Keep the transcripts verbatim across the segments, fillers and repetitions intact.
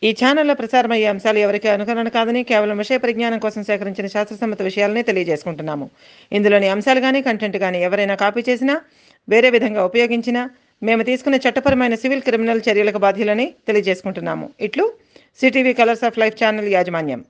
ఈ ఛానల్లో ప్రసారమయ్యే అంశాలు ఎవరికి అనుకరణ కాదని కేవలం విషయ పరిజ్ఞానం కోసం సేకరించిన శాస్త్రసమ్మత విషయాలనే తెలియజేసుకుంటున్నాము. ఇందులోని అంశాలు కానీ కంటెంట్ కానీ ఎవరైనా కాపీ చేసినా వేరే విధంగా ఉపయోగించినా మేము తీసుకునే చట్టపరమైన సివిల్ క్రిమినల్ చర్యలకు బాధ్యులని తెలియజేసుకుంటున్నాము. ఇట్లు CTV colours of life channel యాజమాన్యం.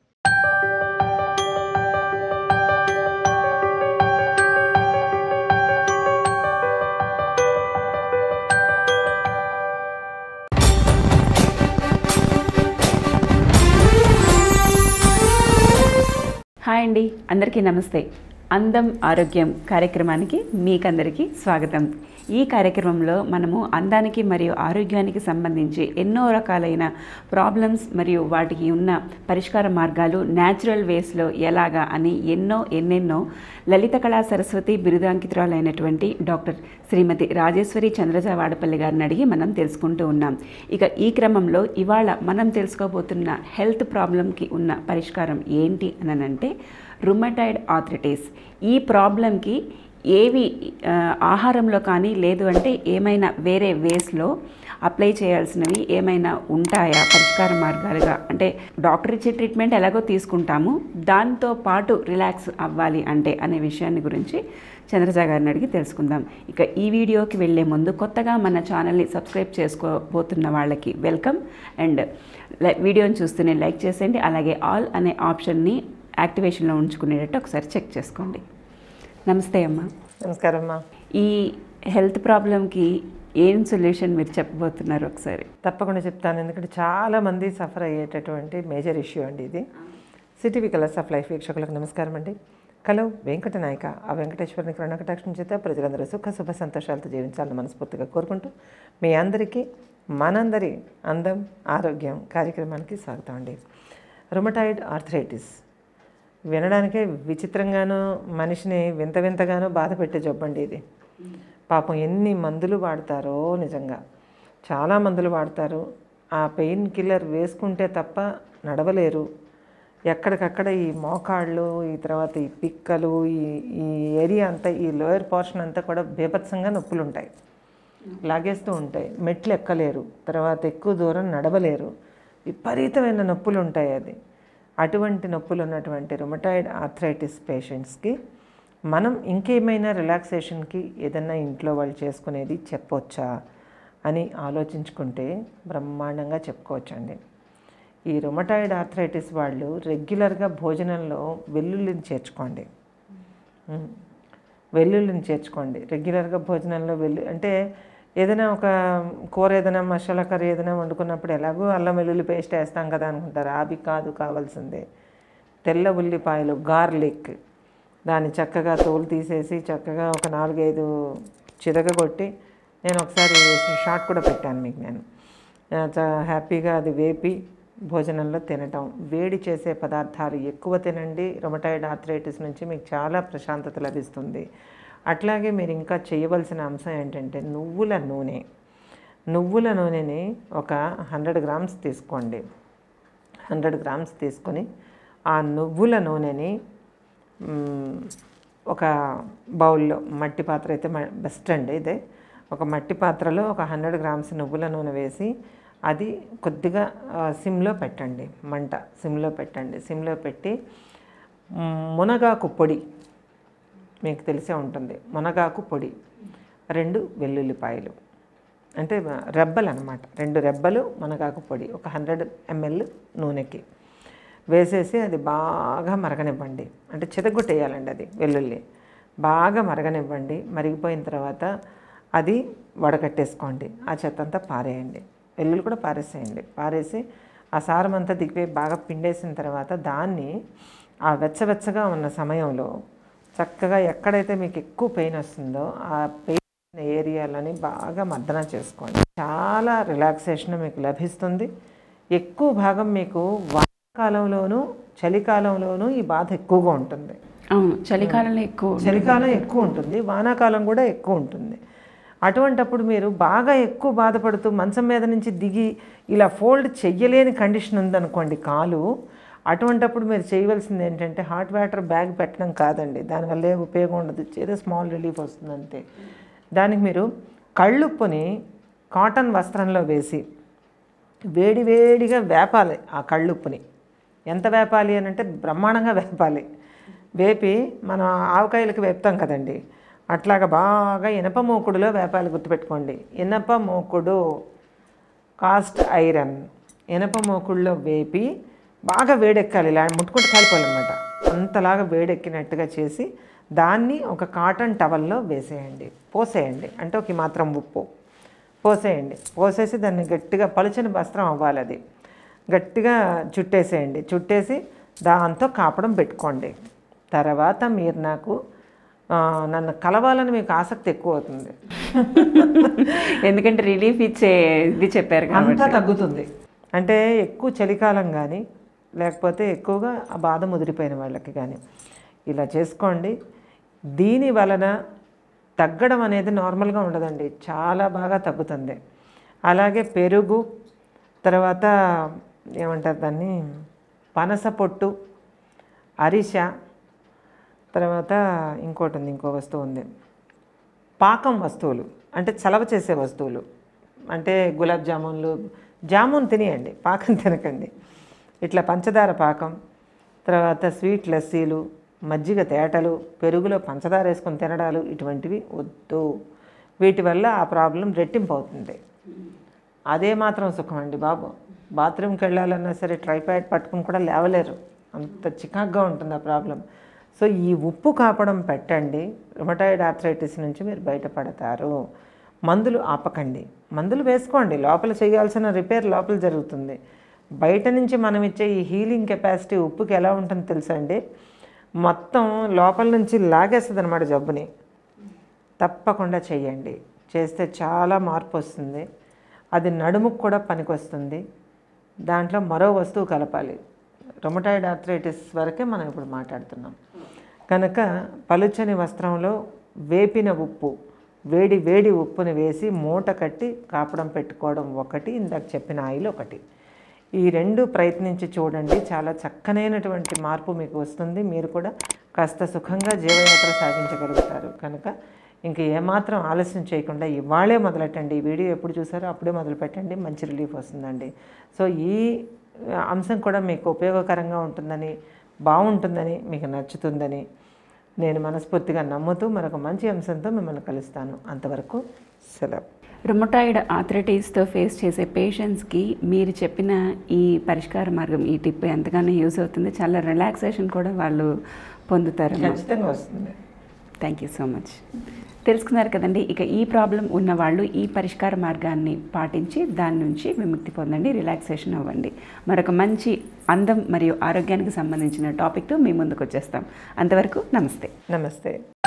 హాయ్ అండి, అందరికీ నమస్తే. అందం ఆరోగ్యం కార్యక్రమానికి మీకందరికీ స్వాగతం. ఈ కార్యక్రమంలో మనము అందానికి మరియు ఆరోగ్యానికి సంబంధించి ఎన్నో రకాలైన ప్రాబ్లమ్స్ మరియు వాటికి ఉన్న పరిష్కార మార్గాలు న్యాచురల్ వేస్లో ఎలాగా అని ఎన్నో ఎన్నెన్నో లలిత కళా సరస్వతి బిరుదాంకితురాలైనటువంటి డాక్టర్ శ్రీమతి రాజేశ్వరి చంద్రజ వాడపల్లి గారిని అడిగి మనం తెలుసుకుంటూ ఉన్నాం. ఇక ఈ క్రమంలో ఇవాళ మనం తెలుసుకోబోతున్న హెల్త్ ప్రాబ్లంకి ఉన్న పరిష్కారం ఏంటి అని అంటే రుమటాయిడ్ ఆర్థరైటిస్. ఈ ప్రాబ్లంకి ఏవి ఆహారంలో కానీ లేదు అంటే ఏమైనా వేరే వేస్లో అప్లై చేయాల్సినవి ఏమైనా ఉంటాయా పరిష్కార మార్గాలుగా? అంటే డాక్టర్ ఇచ్చే ట్రీట్మెంట్ ఎలాగో తీసుకుంటాము, దాంతో పాటు రిలాక్స్ అవ్వాలి అంటే అనే విషయాన్ని గురించి చంద్రజ గారిని అడిగి తెలుసుకుందాం. ఇక ఈ వీడియోకి వెళ్ళే ముందు కొత్తగా మన ఛానల్ని సబ్స్క్రైబ్ చేసుకోబోతున్న వాళ్ళకి వెల్కమ్. అండ్ వీడియోని చూస్తూనే లైక్ చేసేయండి. అలాగే ఆల్ అనే ఆప్షన్ని యాక్టివేషన్లో ఉంచుకునేటట్టు ఒకసారి చెక్ చేసుకోండి. నమస్తే అమ్మా. నమస్కారం అమ్మా. ఈ హెల్త్ ప్రాబ్లంకి ఏం సొల్యూషన్ మీరు చెప్పబోతున్నారు ఒకసారి? తప్పకుండా చెప్తాను, ఎందుకంటే చాలామంది సఫర్ అయ్యేటటువంటి మేజర్ ఇష్యూ అండి ఇది. సిటీవీ కలర్స్ ఆఫ్ లైఫ్ వీక్షకులకు నమస్కారం అండి. కలో వెంకట నాయక ఆ వెంకటేశ్వరుని కరుణకటాక్షం చేత ప్రజలందరూ సుఖ శుభ సంతోషాలతో జీవించాలని మనస్ఫూర్తిగా కోరుకుంటూ మీ అందరికీ మనందరి అందం ఆరోగ్యం కార్యక్రమానికి స్వాగతం అండి. రుమటాయిడ్ ఆర్థరైటిస్ వినడానికే విచిత్రంగానూ మనిషిని వింత వింతగానూ బాధ పెట్టే జబ్బండి ఇది. పాపం ఎన్ని మందులు వాడతారో, నిజంగా చాలా మందులు వాడతారు. ఆ పెయిన్ కిల్లర్ వేసుకుంటే తప్ప నడవలేరు. ఎక్కడికక్కడ ఈ మోకాళ్ళు, ఈ తర్వాత ఈ పిక్కలు, ఈ ఈ ఏరియా అంతా, ఈ లోయర్ పోర్షన్ అంతా కూడా బీభత్సంగా నొప్పులు ఉంటాయి, లాగేస్తూ ఉంటాయి. మెట్లు ఎక్కలేరు, తర్వాత ఎక్కువ దూరం నడవలేరు, విపరీతమైన నొప్పులు ఉంటాయి. అది అటువంటి నొప్పులు ఉన్నటువంటి రుమటాయిడ్ ఆర్థరైటిస్ పేషెంట్స్కి మనం ఇంకేమైనా రిలాక్సేషన్కి ఏదన్నా ఇంట్లో వాళ్ళు చేసుకునేది చెప్పొచ్చా అని ఆలోచించుకుంటే బ్రహ్మాండంగా చెప్పుకోవచ్చండి. ఈ రుమటాయిడ్ ఆర్థరైటిస్ వాళ్ళు రెగ్యులర్గా భోజనంలో వెల్లుల్లిని చేర్చుకోండి. వెల్లుల్లిని చేర్చుకోండి రెగ్యులర్గా భోజనంలో. వెల్లు అంటే ఏదైనా ఒక కూర, ఏదైనా మసాలా కర్రీ ఏదైనా వండుకున్నప్పుడు ఎలాగో అల్లం వెల్లుల్లి పేస్ట్ వేస్తాం కదా అనుకుంటారు. అవి కాదు, కావాల్సిందే తెల్ల ఉల్లిపాయలు, గార్లిక్. దాన్ని చక్కగా తోలు తీసేసి చక్కగా ఒక నాలుగైదు చితగొట్టి, నేను ఒకసారి షార్ట్ కూడా పెట్టాను మీకు. నేను హ్యాపీగా అది వేపి భోజనంలో తినటం. వేడి చేసే పదార్థాలు ఎక్కువ తినండి. రుమటాయిడ్ ఆర్థరైటిస్ నుంచి మీకు చాలా ప్రశాంతత లభిస్తుంది. అట్లాగే మీరు ఇంకా చేయవలసిన అంశం ఏంటంటే నువ్వుల నూనె. నువ్వుల నూనెని ఒక హండ్రెడ్ గ్రామ్స్ తీసుకోండి. హండ్రెడ్ గ్రామ్స్ తీసుకొని ఆ నువ్వుల నూనెని ఒక బౌల్లో, మట్టి పాత్ర అయితే బెస్ట్ అండి ఇదే, ఒక మట్టి పాత్రలో ఒక హండ్రెడ్ గ్రామ్స్ నువ్వుల నూనె వేసి అది కొద్దిగా సిమ్లో పెట్టండి. మంట సిమ్లో పెట్టండి. సిమ్లో పెట్టి మునగాకు పొడి, మీకు తెలిసే ఉంటుంది, మునగాకు పొడి, రెండు వెల్లుల్లిపాయలు, అంటే రెబ్బలు అన్నమాట, రెండు రెబ్బలు మునగాకు పొడి ఒక హండ్రెడ్ ఎంఎల్ నూనెకి వేసేసి అది బాగా మరగనివ్వండి. అంటే చితగొట్టేయాలండి అది వెల్లుల్లి. బాగా మరగనివ్వండి. మరిగిపోయిన తర్వాత అది వడకట్టేసుకోండి. ఆ చెత్త అంతా పారేయండి. వెల్లుల్లి కూడా పారేసేయండి. పారేసి ఆ సారం అంతా దిగిపోయి బాగా పిండేసిన తర్వాత దాన్ని ఆ వెచ్చవెచ్చగా ఉన్న సమయంలో చక్కగా ఎక్కడైతే మీకు ఎక్కువ పెయిన్ వస్తుందో ఆ పెయిన్ ఏరియాలని బాగా మర్దన చేసుకోండి. చాలా రిలాక్సేషన్ మీకు లభిస్తుంది. ఎక్కువ భాగం మీకు వానాకాలంలోనూ చలికాలంలోనూ ఈ బాధ ఎక్కువగా ఉంటుంది. అవును, చలికాలంలో ఎక్కువ చలికాలం ఎక్కువ ఉంటుంది, వానాకాలం కూడా ఎక్కువ ఉంటుంది. అటువంటప్పుడు మీరు బాగా ఎక్కువ బాధపడుతూ మంచం మీద నుంచి దిగి ఇలా ఫోల్డ్ చెయ్యలేని కండిషన్ ఉందనుకోండి కాలు, అటువంటప్పుడు మీరు చేయవలసింది ఏంటంటే హాట్ వాటర్ బ్యాగ్ పెట్టడం కాదండి, దానివల్ల ఏ ఉపయోగం ఉండదు, ఏదో స్మాల్ రిలీఫ్ వస్తుంది అంతే. దానికి మీరు కళ్ళుప్పుని కాటన్ వస్త్రంలో వేసి వేడి వేడిగా వేపాలి ఆ కళ్ళుప్పుని. ఎంత వేపాలి అని అంటే బ్రహ్మాండంగా వేపాలి. వేపి మనం ఆవకాయలకి వేపుతాం కదండి, అట్లాగా బాగా ఇనప మూకుడులో వేపాలి. గుర్తుపెట్టుకోండి, ఇనప మూకుడు కాస్ట్ ఐరన్ ఇనప మూకుడులో వేపి బాగా వేడెక్కాలి. ఇలా ముట్టుకుంటూ కాలిపోవాలన్నమాట. అంతలాగా వేడెక్కినట్టుగా చేసి దాన్ని ఒక కాటన్ టవల్లో వేసేయండి, పోసేయండి. అంటే ఒక మాత్రం ఉప్పు పోసేయండి. పోసేసి దాన్ని గట్టిగా పలుచని వస్త్రం అవ్వాలి, అది గట్టిగా చుట్టేసేయండి. చుట్టేసి దాంతో కాపడం పెట్టుకోండి. తర్వాత మీరు నాకు నన్ను కలవాలని మీకు ఆసక్తి ఎక్కువ అవుతుంది. ఎందుకంటే రిలీఫ్ ఇచ్చే ఇది చెప్పారు, అంతా తగ్గుతుంది. అంటే ఎక్కువ చలికాలం కానీ లేకపోతే ఎక్కువగా ఆ బాధ ముదిరిపోయిన వాళ్ళకి కానీ ఇలా చేసుకోండి. దీని వలన తగ్గడం అనేది నార్మల్గా ఉండదండి, చాలా బాగా తగ్గుతుంది. అలాగే పెరుగు, తర్వాత ఏమంటారు దాన్ని, పనస పొట్టు, అరిస, తర్వాత ఇంకోటి ఉంది, ఇంకో వస్తువు ఉంది, పాకం వస్తువులు అంటే చలవ చేసే వస్తువులు. అంటే గులాబ్ జామున్లు, జామున్ తినేయండి, పాకం తినకండి. ఇట్లా పంచదార పాకం, తర్వాత స్వీట్ లస్సీలు, మజ్జిగ తేటలు, పెరుగులో పంచదార వేసుకొని తినడాలు, ఇటువంటివి వద్దు. వీటి వల్ల ఆ ప్రాబ్లం రెట్టింపు అవుతుంది. అదే మాత్రం సుఖం అండి బాబు. బాత్రూమ్కి వెళ్ళాలన్నా సరే ట్రైపాడ్ పట్టుకుని కూడా లేవలేరు, అంత చికాగ్గా ఉంటుంది ఆ ప్రాబ్లం. సో ఈ ఉప్పు కాపడం పెట్టండి, రుమటాయిడ్ ఆర్థరైటిస్ నుంచి మీరు బయటపడతారు. మందులు ఆపకండి, మందులు వేసుకోండి. లోపల చేయాల్సిన రిపేర్ లోపల జరుగుతుంది. బయట నుంచి మనం ఇచ్చే ఈ హీలింగ్ కెపాసిటీ ఉప్పుకి ఎలా ఉంటుందో తెలుసా అండి, మొత్తం లోపల నుంచి లాగేస్తుంది అన్నమాట జబ్బుని. తప్పకుండా చెయ్యండి, చేస్తే చాలా మార్పు వస్తుంది. అది నడుముకు కూడా పనికొస్తుంది. దాంట్లో మరో వస్తువు కలపాలి. రుమటాయిడ్ ఆర్థరైటిస్ వరకే మనం ఇప్పుడు మాట్లాడుతున్నాం కనుక పలుచని వస్త్రంలో వేపిన ఉప్పు, వేడి వేడి ఉప్పుని వేసి మూట కట్టి కాపడం పెట్టుకోవడం ఒకటి, ఇందాక చెప్పిన ఆయిల్ ఒకటి. ఈ రెండు ప్రయత్నించి చూడండి, చాలా చక్కనైనటువంటి మార్పు మీకు వస్తుంది. మీరు కూడా కాస్త సుఖంగా జీవయాత్ర సాగించగలుగుతారు. కనుక ఇంక ఏమాత్రం ఆలస్యం చేయకుండా ఇవాళే మొదలెట్టండి. ఈ వీడియో ఎప్పుడు చూసారో అప్పుడే మొదలు పెట్టండి, మంచి రిలీఫ్ వస్తుందండి. సో ఈ అంశం కూడా మీకు ఉపయోగకరంగా ఉంటుందని, బాగుంటుందని, మీకు నచ్చుతుందని నేను మనస్ఫూర్తిగా నమ్ముతూ మరొక మంచి అంశంతో మిమ్మల్ని కలుస్తాను. అంతవరకు సెలవు. రుమటాయిడ్ ఆర్థరైటిస్తో ఫేస్ చేసే పేషెంట్స్కి మీరు చెప్పిన ఈ పరిష్కార మార్గం, ఈ టిప్ ఎంతగానో యూజ్ అవుతుంది. చాలా రిలాక్సేషన్ కూడా వాళ్ళు పొందుతారు. ఖచ్చితంగా వస్తుంది. Thank you so much. తెలుసుకున్నారు కదండి. ఇక ఈ ప్రాబ్లం ఉన్నవాళ్ళు ఈ పరిష్కార మార్గాన్ని పాటించి దాని నుంచి విముక్తి పొందండి, రిలాక్సేషన్ అవ్వండి. మరొక మంచి అందం మరియు ఆరోగ్యానికి సంబంధించిన టాపిక్తో మీ ముందుకు వచ్చేస్తాం. అంతవరకు నమస్తే. నమస్తే.